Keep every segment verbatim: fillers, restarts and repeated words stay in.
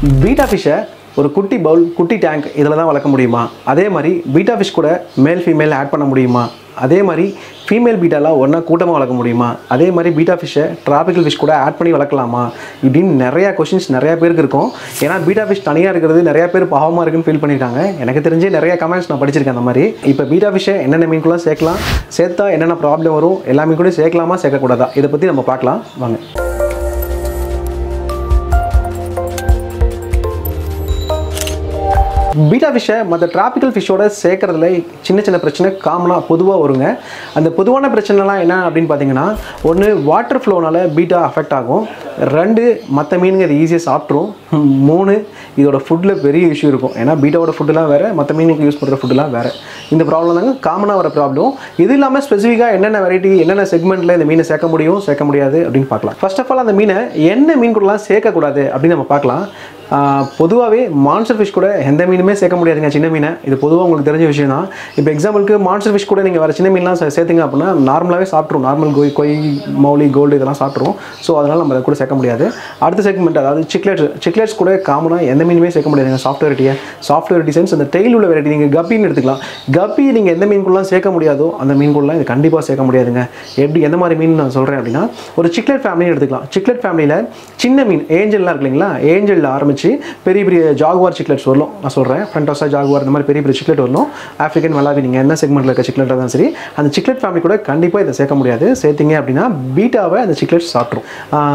Beta ஃபிஷ்ஷை ஒரு குட்டி பவுல் குட்டி டேங்க் இதில் தான் வளர்க்க முடியுமா? அதே மாதிரி பீட்டா ஃபிஷ் கூட மேல் ஃபீமேல் ஆட் பண்ண முடியுமா? அதே மாதிரி ஃபீமேல் பீட்டாலாம் ஒன்றா கூட்டமாக வளர்க்க முடியுமா? அதே மாதிரி பீட்டா ஃபிஷ்ஷை ட்ராபிக்கல் ஃபிஷ் கூட ஆட் பண்ணி வளர்க்கலாமா? இப்படின்னு நிறையா கொஷின்ஸ் நிறையா பேருக்கு இருக்கும். ஏன்னா பீட்டா ஃபிஷ் தனியாக இருக்கிறது நிறையா பேர் பாவமாக இருக்குன்னு ஃபீல் பண்ணியிருக்காங்க. எனக்கு தெரிஞ்சு நிறைய கமெண்ட்ஸ் நான் படிச்சிருக்கேன் அந்த மாதிரி. இப்போ பீட்டா ஃபிஷ்ஷை என்னென்ன மீன்குள்ளே சேர்க்கலாம், சேர்த்தா என்னென்ன ப்ராப்ளம் வரும், எல்லா மீன் கூட சேர்க்கலாமா சேர்க்கக்கூடாதா, இதை பற்றி நம்ம பார்க்கலாம் வாங்க. பீட்டா ஃபிஷ்ஷை மற்ற டிராபிக்கல் ஃபிஷ்ஷோட சேர்க்கறதுல சின்ன சின்ன பிரச்சனை காமனாக பொதுவாக வருங்க. அந்த பொதுவான பிரச்சனைலாம் என்ன அப்படின்னு பார்த்தீங்கன்னா, ஒன்று வாட்டர் ஃப்ளோனால் பீட்டா அஃபெக்ட் ஆகும், ரெண்டு மற்ற மீனுங்க இது ஈஸியாக சாப்பிட்ரும், மூணு இதோட ஃபுட்டில் பெரிய இஷ்யூ இருக்கும். ஏன்னா பீட்டாவோட ஃபுட்டுலாம் வேறு, மற்ற மீனுக்கு யூஸ் பண்ணுற ஃபுட்டுலாம் வேறு. இந்த ப்ராப்ளம் தாங்க காமனாக வர ப்ராப்ளம். இது இல்லாமல் ஸ்பெசிஃபிக்காக என்னென்ன வெரைட்டி என்னென்ன செக்மெண்ட்டில் இந்த மீனை சேர்க்க முடியும் சேர்க்க முடியாது அப்படின்னு பார்க்கலாம். ஃபர்ஸ்ட் ஆஃப் ஆல் அந்த மீனை என்ன மீன் கூடலாம் சேர்க்கக்கூடாது அப்படின்னு நம்ம பார்க்கலாம். பொதுவாகவே மான்ஸ்டர் ஃபிஷ் கூட எந்த மீனுமே சேர்க்க முடியாதுங்க, சின்ன மீனை. இது பொதுவாக உங்களுக்கு தெரிஞ்ச விஷயம் தான். இப்போ எக்ஸாம்பிளுக்கு மான்ஸ்டர் ஃபிஷ் கூட நீங்கள் வேறு சின்ன மீன்லாம் சேர்த்துங்க அப்படின்னா நார்மலாகவே சாப்பிட்ரும், நார்மல் கொய் கொய் மௌலி கோல்டு இதெல்லாம் சாப்பிட்ரும். ஸோ அதனால் நம்ம அதை கூட சேர்க்க முடியாது. அடுத்த செக்மெண்ட் அதாவது சிக்லெட்ஸ் சிக்லெட்ஸ் கூட காமனாக எந்த மீனுமே சேர்க்க முடியாதுங்க. சாஃப்ட் வெரைட்டியை சாஃப்ட் வெரைட்டி சென்ஸ் அந்த டெய்ல் உள்ள வெரைட்டி நீங்கள் கப்பின்னு எடுத்துக்கலாம். கப்பி நீங்கள் எந்த மீன்குள்ளலாம் சேர்க்க முடியாதோ அந்த மீன்குள்ளலாம் இது கண்டிப்பாக சேர்க்க முடியாதுங்க. எப்படி எந்த மாதிரி மீன் நான் சொல்கிறேன் அப்படின்னா, ஒரு சிக்லெட் ஃபேமிலின்னு எடுத்துக்கலாம். சிக்லெட் ஃபேமிலியில் சின்ன மீன் ஏஞ்சல்லாம் இருக்கு இல்லைங்களா, ஏஞ்சலில் ஆரம்பிச்சு பெரிய பெரிய ஜாகுவார் சிக்லெட்ஸ் வரலாம். நான் சொல்கிறேன் ஃப்ரண்டோசா ஜாகுவார் இந்த மாதிரி பெரிய பெரிய சிக்லெட் வரலாம். ஆஃப்ரிக்கன் மலாவி நீங்கள் என்ன செக்மெண்ட்டில் இருக்க சிக்லெட்டாக தான் சரி, அந்த சிக்லெட் ஃபேமிலி கூட கண்டிப்பாக இதை சேர்க்க முடியாது. சேர்த்திங்க அப்படின்னா பீட்டாவை அந்த சிக்லெட்ஸ் சாப்பிட்ரும்.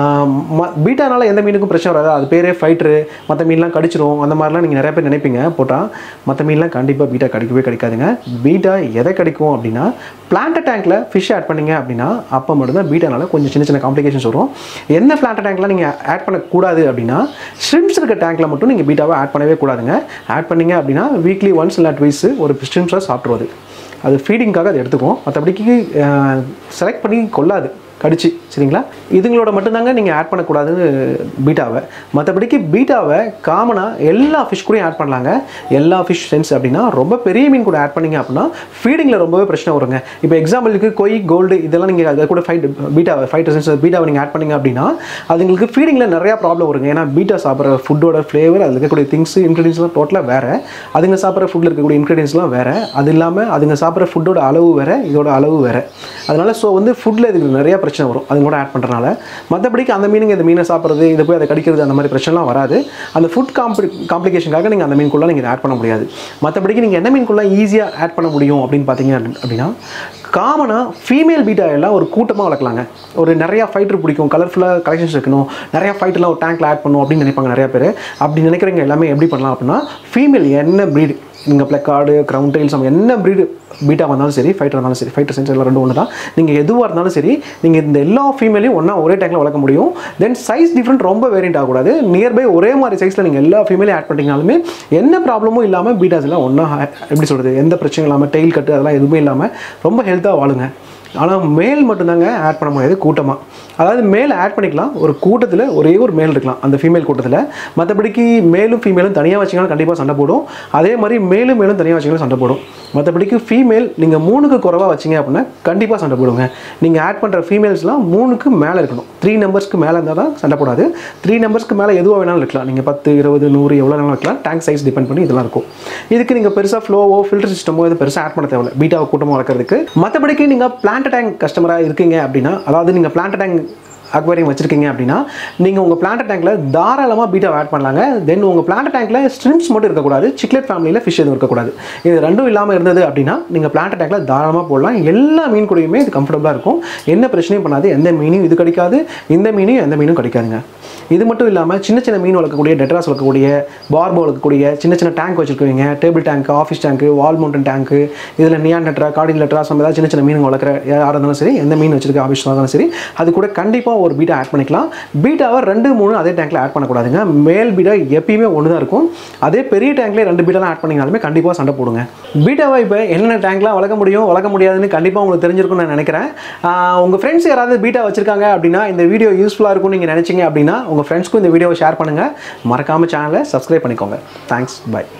பீட்டானால எந்த மீனுக்கும் பிரச்சனை வராது, அது பேரே ஃபைட்ரு, மற்ற மீன்லாம் கடிச்சிரும் அந்த மாதிரிலாம் நீங்கள் நிறைய பேர் நினைப்பீங்க. போட்டால் மற்ற மீன்லாம் கண்டிப்பாக பீட்டா கடிக்கவே கிடைக்காதுங்க. பீட்டா எதை கிடைக்கும் அப்படின்னா, பிளான்ட் டேங்க்கில் ஃபிஷ் ஆட் பண்ணிங்க அப்படின்னா அப்போ மட்டும்தான் பீட்டானால கொஞ்சம் சின்ன சின்ன காம்ப்ளிகேஷன்ஸ் வரும். என்ன பிளான்ட் டேங்க்லாம் நீங்கள் ஆட் பண்ணக்கூடாது அப்படின்னா, ஷ்ரிம்ப்ஸ் இருக்க டேங்க்கில் மட்டும் நீங்கள் பீட்டாவை ஆட் பண்ணவே கூடாதுங்க. ஆட் பண்ணிங்க அப்படின்னா வீக்லி ஒன்ஸ் இல்லை ட்வைஸ் ஒரு ஷ்ரிம்ப்ஸாக சாப்பிட்ருவது. அது ஃபீடிங்காக அது எடுத்துக்கும், மற்றபடிக்கு செலக்ட் பண்ணி கொள்ளாது கடிச்சு, சரிங்களா? இதுங்களோட மட்டும்தாங்க நீங்கள் ஆட் பண்ணக்கூடாது பீட்டாவை. மற்றபடிக்கு பீட்டாவை காமனாக எல்லா ஃபிஷ் கூடயும் ஆட் பண்ணலாங்க. எல்லா ஃபிஷ் சென்ஸ் அப்படின்னா ரொம்ப பெரிய மீன் கூட ஆட் பண்ணிங்க அப்படின்னா ஃபீடிங்கில் ரொம்பவே பிரச்சனை வருங்க. இப்போ எக்ஸாம்பிளுக்கு கொய் கோல்டு இதெல்லாம் நீங்கள் அதை கூட ஃபைட் பீட்டாவை ஃபைட் சென்ஸ் பீட்டாவை நீங்கள் ஆட் பண்ணிங்க அப்படின்னா அதுங்களுக்கு ஃபீடிங்கில் நிறையா ப்ராப்ளம் வருங்க. ஏன்னா பீட்டா சாப்பிட்ற ஃபுட்டோட ஃப்ளேவர், அதில் இருக்கக்கூடிய திங்ஸ் இன்க்ரீடியன்ஸ்லாம் டோட்டலாக வேறு, அதுங்க சாப்பிட்ற ஃபுட்டில் இருக்கக்கூடிய இன்க்ரீடியன்ஸ்லாம் வேறு, அது இல்லாமல் அதுங்க சாப்பிட்ற ஃபுட்டோட அளவு வேறு, இதோட அளவு வேறு. அதனால் ஸோ வந்து ஃபுட்டில் இதுக்கு நிறையா பிரச்சனை வரும் அது கூட ஆட் பண்ணுறனால. மற்றபடிக்கு அந்த மீனுங்க இந்த மீனை சாப்பிட்றது, இதை போய் அதை கடிக்கிறது அந்த மாதிரி பிரச்சனைலாம் வராது. அந்த ஃபுட் காம்ப்ளி காம்ப்ளிகேஷனுக்காக நீங்கள் அந்த மீனுக்குள்ளே நீங்கள் ஆட் பண்ண முடியாது. மற்றபடிக்கு நீங்கள் எந்த மீனுக்குள்ளே ஈஸியாக ஆட் பண்ண முடியும் அப்படின்னு பார்த்தீங்க அப்படின்னா, காமனாக ஃபீமேல் பீட்டா எல்லாம் ஒரு கூட்டமாக வளர்க்கலாங்க. ஒரு நிறையா ஃபைட்டர் பிடிக்கும், கலர்ஃபுல்லாக கலெக்ஷன்ஸ் இருக்கணும், நிறையா ஃபைட்டெல்லாம் ஒரு டேங்க்கில் ஆட் பண்ணணும் அப்படின்னு நினைப்பாங்க நிறையா பேர். அப்படி நினைக்கிறவங்க எல்லாமே எப்படி பண்ணலாம் அப்படின்னா, ஃபீமேல் என்ன ப்ரீடு நீங்கள் பிளக்கார்டு க்ரௌன்டைல்ஸ் நம்ம என்ன ப்ரீடு பீட்டா வந்தாலும் சரி, ஃபைட்டர் இருந்தாலும் சரி, ஃபைட்டர் சென்ஸ் எல்லாம் ரெண்டு ஒன்று தான். நீங்கள் எதுவாக இருந்தாலும் சரி, நீங்கள் இந்த எல்லா ஃபீமேலையும் ஒன்றா ஒரே டேங்கில் வளர்க்க முடியும். தென் சைஸ் டிஃப்ரெண்ட் ரொம்ப வேரியண்ட் ஆகக்கூடாது. நியர்பை ஒரே மாதிரி சைஸில் நீங்கள் எல்லா ஃபீமேலையும் ஆட் பண்ணிங்கனாலுமே எந்த ப்ராப்ளமும் இல்லாமல் பீட்டாஸ் எல்லாம் ஒன்றா எப்படி சொல்கிறது, எந்த பிரச்சனையும் இல்லாமல் டெயில் கட்டு அதெல்லாம் எதுவுமே இல்லாமல் ரொம்ப ஹெல்த்தாக வாழுங்க. ஆனால் மேல் மட்டும்தாங்க ஆட் பண்ண முடியாது கூட்டமாக. அதாவது மேல் ஆட் பண்ணிக்கலாம், ஒரு கூட்டத்தில் ஒரே ஒரு மேல் இருக்கலாம் அந்த ஃபீமேல் கூட்டத்தில். மற்றபடிக்கு மேலும் ஃபீமேலும் தனியாக வச்சிங்கன்னா கண்டிப்பாக சண்டை போடும். அதே மாதிரி மேலும் மேலும் தனியாக வச்சிங்கன்னா சண்டை போடும். மற்றபடிக்கு ஃபீமேல் நீங்கள் மூணுக்கு குறைவாக வச்சிங்க அப்படின்னா கண்டிப்பாக சண்டை போடுங்க. நீங்கள் ஆட் பண்ணுற ஃபீமேல்ஸ்லாம் மூணுக்கு மேலே இருக்கணும். த்ரீ நம்பர்ஸ்க்கு மேலே இருந்தால் தான் சண்டை போடாது. த்ரீ நம்பர்ஸ்க்கு மேலே எதுவாக வேணாலும் இருக்கலாம். நீங்கள் பத்து இருபது நூறு எவ்வளோ வேணாலும் இருக்கலாம். டேங்க் சைஸ் டிபெண்ட் பண்ணி இதெல்லாம் இருக்கும். இதுக்கு நீங்கள் பெருசாக ஃப்ளோவோ ஃபில்டர் சிஸ்டமோ இது பெருசாக ஆட் பண்ண தேவையில்லை பீட்டாவை கூட்டமாக வளர்க்குறதுக்கு. மற்றபடிக்கு நீங்கள் பிளான்ட் டேங்க் கஸ்டமராக இருக்கீங்க அப்படின்னா, அதாவது நீங்கள் பிளான்ட் டேங்க் அக்வாரியம் வச்சிருக்கீங்க அப்படின்னா நீங்கள் உங்கள் பிளான்ட் டேங்க்கில் தாராளமாக பீட்டா ஆட் பண்ணலாங்க. தென் உங்கள் பிளான்ட் டேங்க்கில் ஸ்ட்ரிம்ஸ் மட்டும் இருக்கக்கூடாது, சிக்லெட் ஃபேமிலியில் ஃபிஷ் எதுவும் இருக்கக்கூடாது. இது ரெண்டும் இல்லாமல் இருந்தது அப்படின்னா நீங்கள் பிளான்ட் டேங்க்கில் தாராளமாக போடலாம். எல்லா மீன் கூடயுமே இது கம்ஃபர்டபுளாக இருக்கும், என்ன பிரச்சனையும் பண்ணாது. எந்த மீனையும் இது கிடைக்காது, இந்த மீனையும் எந்த மீனும் கிடைக்காதுங்க. இது மட்டும் இல்லாமல் சின்ன சின்ன மீன் வளர்க்கக்கூடிய, டெட்ராஸ் வளர்க்கக்கூடிய, பார்போ வளர்க்கக்கூடிய சின்ன சின்ன டேங்க் வச்சுருக்கீங்க, table tank, office tank, wall mounted tank, இதில் நியான் டெட்ரா, கார்டின் லெட்ராஸ் நம்ம ஏதாவது சின்ன சின்ன மீன் வளர்க்குற யாராக இருந்தாலும் சரி, எந்த மீன் வச்சிருக்க ஆஃபீஸ் இருந்தாலும் சரி, அது கூட கண்டிப்பாக ஒரு பீட்டா ஆட் பண்ணிக்கலாம். பீட்டாவை ரெண்டு மூணு அதே டேங்க்கில் ஆட் பண்ணக்கூடாதுங்க. மேல் பீட்டா எப்பயுமே ஒன்று தான் இருக்கும். அதே பெரிய டேங்க்லேயே ரெண்டு பீட்டாலாம் ஆட் பண்ணிங்கனாலுமே கண்டிப்பாக சண்டை போடுங்க. பீட்டாவை இப்போ என்னென்ன டேங்க்லாம் வளர்க்க முடியும் வளர்க்க முடியாதுன்னு கண்டிப்பாக உங்களுக்கு தெரிஞ்சிருக்கும்னு நான் நினைக்கிறேன். உங்கள் ஃப்ரெண்ட்ஸ் யாராவது பீட்டா வச்சிருக்காங்க அப்படின்னா இந்த வீடியோ யூஸ்ஃபுல்லாக இருக்கும்னு நீங்கள் நினச்சிங்க அப்படின்னா உங்கள் ஃப்ரெண்ட்ஸ்க்கும் இந்த வீடியோவை ஷேர் பண்ணுங்கள். மறக்காமல் சேனலை சப்ஸ்கிரைப் பண்ணிக்கோங்க. Thanks, by.